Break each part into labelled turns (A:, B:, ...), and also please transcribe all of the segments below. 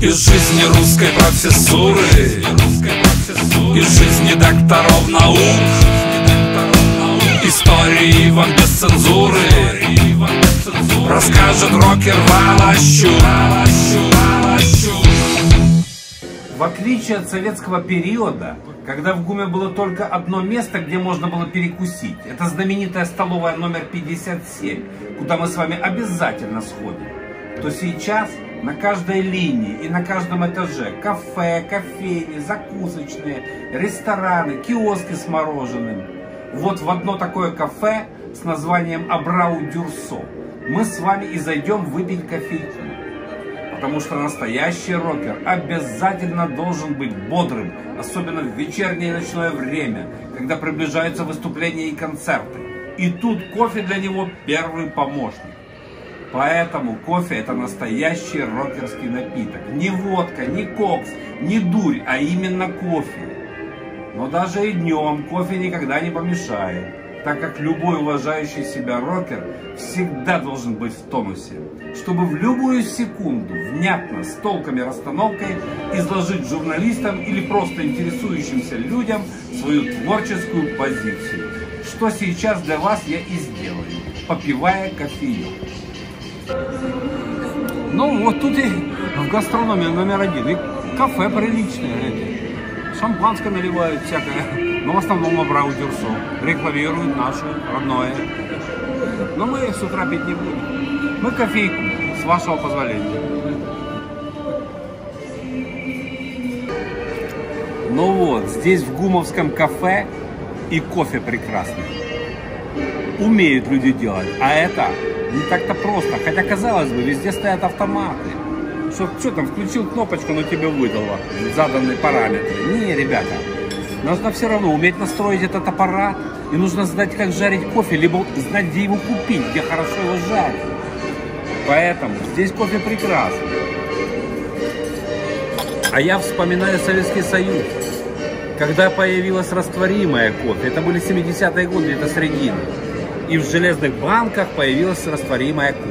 A: Из жизни русской профессуры, из жизни докторов наук, истории вам без цензуры расскажет рокер Волощук.
B: В отличие от советского периода, когда в ГУМе было только одно место, где можно было перекусить, это знаменитая столовая номер 57, куда мы с вами обязательно сходим, то сейчас на каждой линии и на каждом этаже кафе, кофейни, закусочные, рестораны, киоски с мороженым. Вот в одно такое кафе с названием Абрау Дюрсо мы с вами и зайдем выпить кофейку. Потому что настоящий рокер обязательно должен быть бодрым, особенно в вечернее и ночное время, когда приближаются выступления и концерты. И тут кофе для него первый помощник. Поэтому кофе — это настоящий рокерский напиток. Не водка, не кокс, не дурь, а именно кофе. Но даже и днем кофе никогда не помешает, так как любой уважающий себя рокер всегда должен быть в тонусе, чтобы в любую секунду внятно, с толком и расстановкой изложить журналистам или просто интересующимся людям свою творческую позицию. Что сейчас для вас я и сделаю, попивая кофеек. Ну вот тут и в гастрономе номер один, и кафе приличные эти. Шампанское наливают всякое, но в основном Абрау Дюрсо. Рекламируют наше родное. Но мы с утра пить не будем. Мы кофейку, с вашего позволения. Ну вот, здесь в гумовском кафе и кофе прекрасный. Умеют люди делать, а это не так-то просто. Хотя, казалось бы, везде стоят автоматы. Что там, включил кнопочку, но тебе выдало заданные параметры. Не, ребята, нужно все равно уметь настроить этот аппарат. И нужно знать, как жарить кофе, либо знать, где его купить, где хорошо его жарить. Поэтому здесь кофе прекрасный. А я вспоминаю Советский Союз. Когда появилась растворимая кофе, это были 70-е годы, где-то середина. И в железных банках появилась растворимая кофе.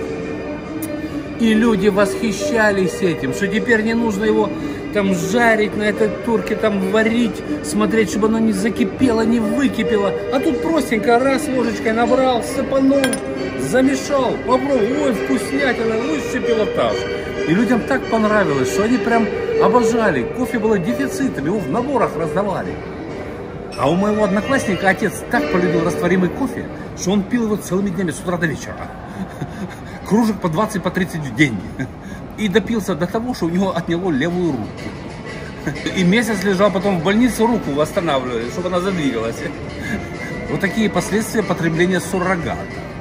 B: И люди восхищались этим, что теперь не нужно его там жарить на этой турке, там варить, смотреть, чтобы оно не закипело, не выкипело. А тут простенько, раз ложечкой набрал, сыпанул, замешал, попробовал, ой, вкуснятина, высший пилотаж. И людям так понравилось, что они прям обожали. Кофе было дефицитом, его в наборах раздавали. А у моего одноклассника отец так полюбил растворимый кофе, что он пил его целыми днями с утра до вечера. Кружек по 20, по 30 в день. И допился до того, что у него отняло левую руку. И месяц лежал потом в больнице, руку восстанавливали, чтобы она задвигалась. Вот такие последствия потребления суррогата.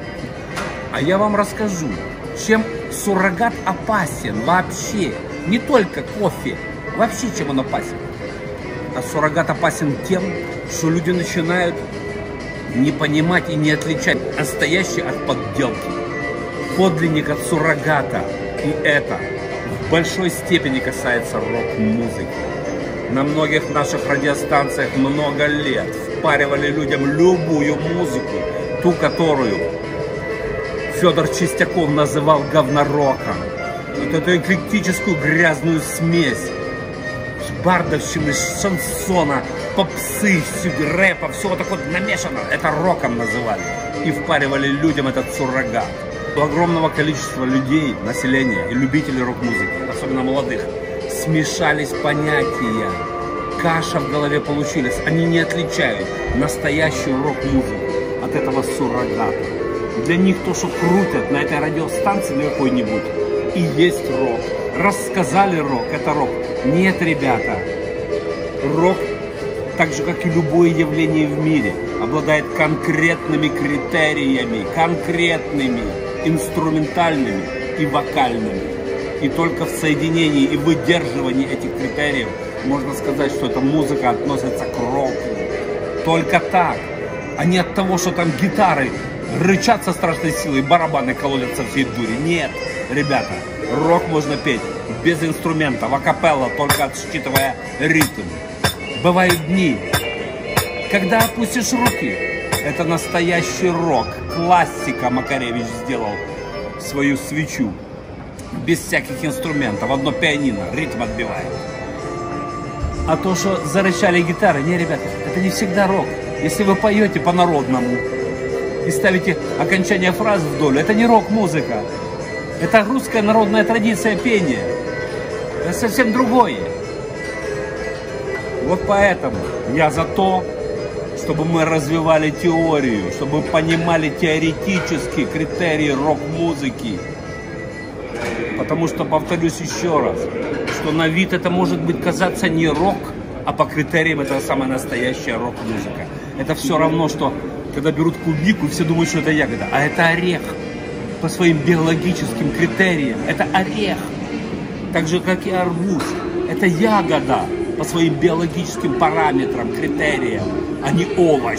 B: А я вам расскажу, чем суррогат опасен вообще. Не только кофе, вообще чем он опасен. А суррогат опасен тем, что люди начинают не понимать и не отличать настоящее от подделки. Подлинник от суррогата. И это в большой степени касается рок-музыки. На многих наших радиостанциях много лет впаривали людям любую музыку, ту, которую Федор Чистяков называл говнороком. Вот эту эклектическую грязную смесь бардовщины, шансона, попсы, рэпа, все вот так вот намешано. Это роком называли. И впаривали людям этот суррогат. У огромного количества людей, населения и любителей рок-музыки, особенно молодых, смешались понятия. Каша в голове получилась. Они не отличают настоящую рок-музыку от этого суррогата. Для них то, что крутят на этой радиостанции на какой-нибудь, и есть рок. Рассказали рок, это рок. Нет, ребята, рок, так же как и любое явление в мире, обладает конкретными критериями, конкретными, инструментальными и вокальными. И только в соединении и выдерживании этих критериев можно сказать, что эта музыка относится к року. Только так, а не от того, что там гитары рычат со страшной силой, барабаны колотят со всей дури. Нет, ребята, рок можно петь без инструментов, акапелла, только отсчитывая ритм. Бывают дни, когда опустишь руки. Это настоящий рок. Классика. Макаревич сделал свою свечу. без всяких инструментов, одно пианино, ритм отбивает. А то, что зарычали гитары, не, ребята, это не всегда рок. Если вы поете по-народному и ставите окончание фразы в долю, это не рок-музыка. Это русская народная традиция пения. Это совсем другое. Вот поэтому я за то, чтобы мы развивали теорию, чтобы понимали теоретические критерии рок-музыки. Потому что, повторюсь еще раз, что на вид это может быть казаться не рок, а по критериям это самая настоящая рок-музыка. Это все равно, что когда берут клубнику, все думают, что это ягода, а это орех. По своим биологическим критериям это орех. Так же, как и арбуз. Это ягода по своим биологическим параметрам, критериям, а не овощ.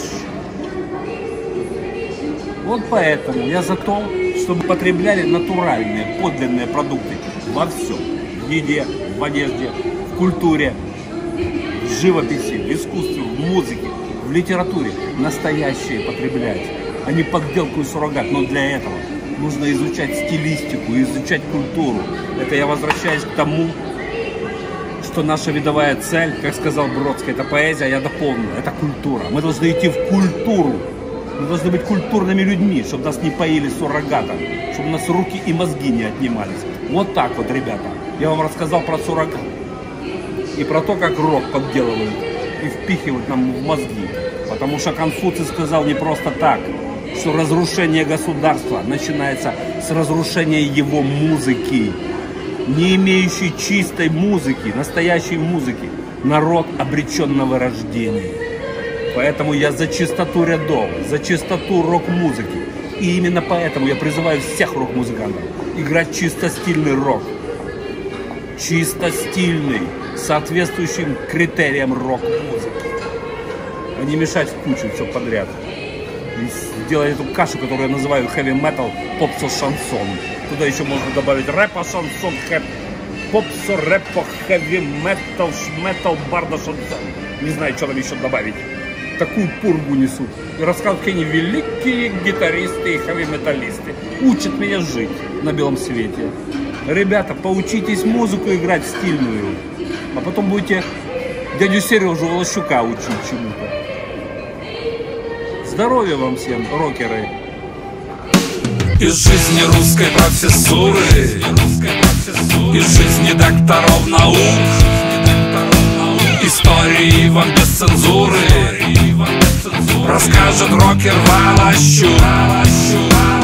B: Вот поэтому я за то, чтобы потребляли натуральные, подлинные продукты во всем. В еде, в одежде, в культуре, в живописи, в искусстве, в музыке, в литературе. Настоящие потреблять, а не подделку и суррогат. Но для этого нужно изучать стилистику, изучать культуру. Это я возвращаюсь к тому, что наша видовая цель, как сказал Бродский, это поэзия, я дополню, это культура. Мы должны идти в культуру. Мы должны быть культурными людьми, чтобы нас не поили суррогатом, чтобы у нас руки и мозги не отнимались. Вот так вот, ребята. Я вам рассказал про суррогат. И про то, как рок подделывают и впихивают нам в мозги. Потому что Конфуций сказал не просто так, что разрушение государства начинается с разрушения его музыки. Не имеющий чистой музыки, настоящей музыки, народ обречен на вырождение. Поэтому я за чистоту рядов, за чистоту рок-музыки. И именно поэтому я призываю всех рок-музыкантов играть чисто стильный рок. Чисто стильный, соответствующим критериям рок-музыки. А не мешать в кучу все подряд. И сделать эту кашу, которую я называю хэви-метал, попсо-шансон. Туда еще можно добавить рэпа, шансон, попсо, рэпа, хэви-метал, шметал, барда, шансон. Не знаю, что там еще добавить. Такую пургу несут. И рассказывают, какие они великие гитаристы и хэви-металлисты. Учат меня жить на белом свете. Ребята, поучитесь музыку играть стильную. А потом будете дядю Сережу Волощука учить чему-то. Здоровья вам всем, рокеры.
A: Из жизни русской профессуры, из жизни докторов наук, истории вам без цензуры расскажет рокер Волощук.